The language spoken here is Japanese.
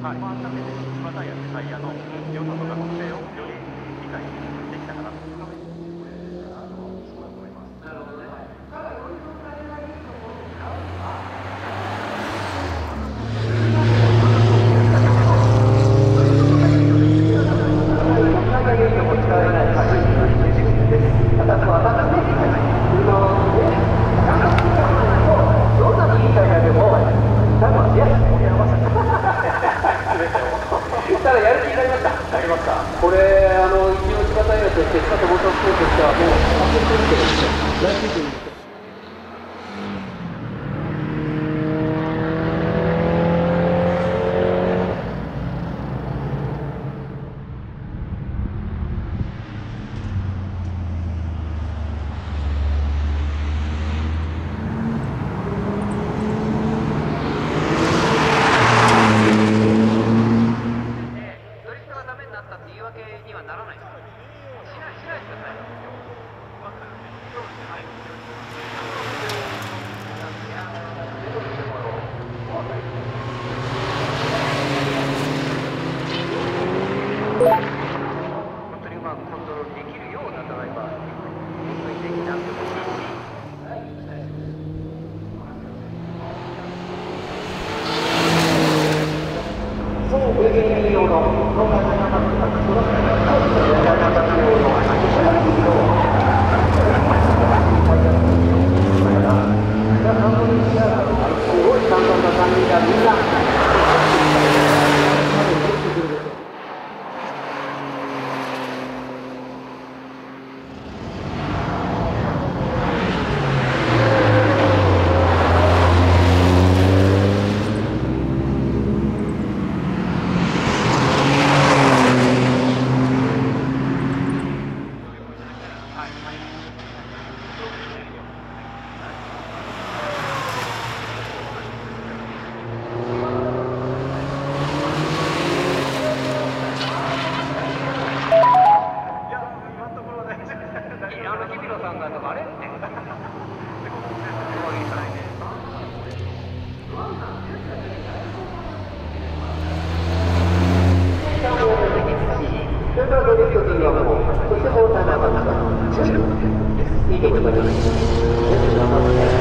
はい、まあ、なので、芝タイヤってタイヤの良さとか特性をより理解できたかなと。 ただやる気になりました。なりました。これ一応千葉タイヤとして千葉モータースポーツとしてはもう完璧に見てるんですよ。来シーズンに本当にうまくコントロールできるようなドライバーにできなくてもいいし。 すごい簡単な感じがみんな。 日比野さんがあれって。 いいと思います。